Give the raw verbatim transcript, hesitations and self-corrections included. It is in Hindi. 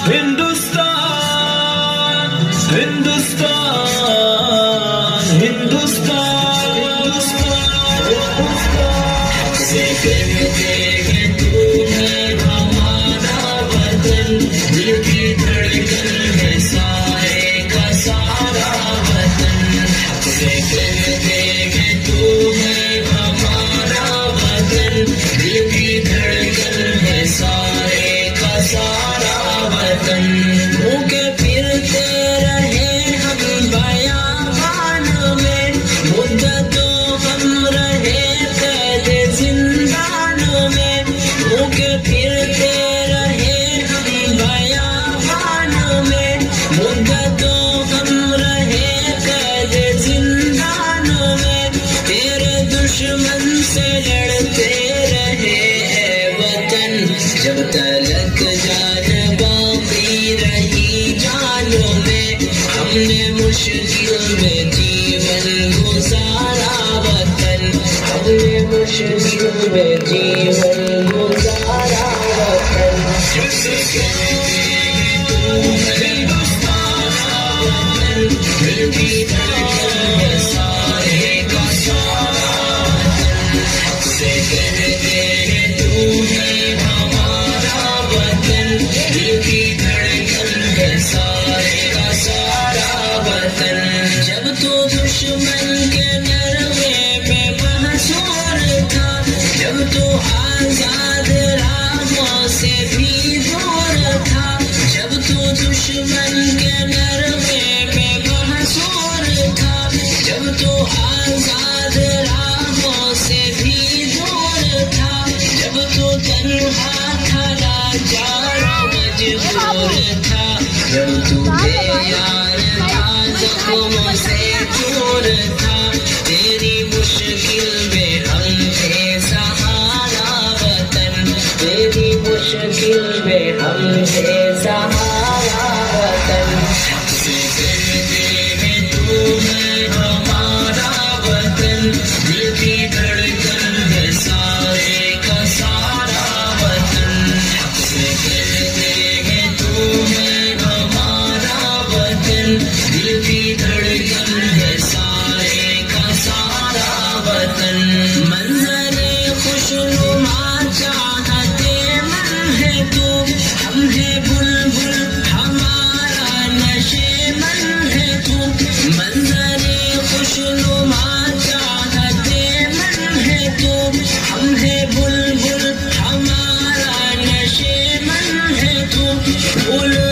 हिंदुस्तान हिंदुस्तान हिंदुस्तान से कहते हैं तुम्हें हमारा वतन, दिल की धड़कन है सारे का सारा वतन। से कहते हैं तुम्हें हमारा वतन, दिल की धड़कन है सारे का सारा वतन। भूखे फिरते रहे हम बयाबान में, मुद्दतों हम रहे कैद जिंदान में। भूखे फिरते रहे हम बयाबान में, मुद्दतों हम रहे कैद जिंदान में। तेरे दुश्मन से लड़ते रहे है वतन, जब तलक जान बाकी रही जानों में। हमने मुश्किल में जीवन गुजारा वतन, हमने मुश्किल में जीवन गुजारा वतन। जैसे कहते हैं तुम्हें हिंदुस्तान वतन, दिल की धड़कन है सारे का सारा वतन। से कहते हैं तुम्हें हमारा वतन, दिल की धड़कन है सारे का सारा वतन। जब तो दुश्मन के नरमे पे महसूर था, जब तो आजाद राहों से भी दूर था। जब तो दुश्मन के नरमे पे महसूर था, जब तो आजाद राहों से भी दूर था। जब तो तन्हा था लाचार मजबूर था, जब तू बेयार था जख्मों से चूर था। तेरी मुश्किल में हम थे सहारा वतन, तेरी मुश्किल में हम थे सहारा वतन। से कहते हैं तुम्हें हमारा वतन, दिल की धड़कन है सारे का सारा वतन। से कहते हैं तुम्हें हमारा वतन, दिल की धड़कन है सारे का सारा वतन। मंजरे खुशनुमा चाहते मन है तू, हम है बुलबुल हमारा नशे मन है तू। मंजरे खुशनुमा चाहते मन है तू, हम है बुलबुल हमारा नशे मन है तू। फूल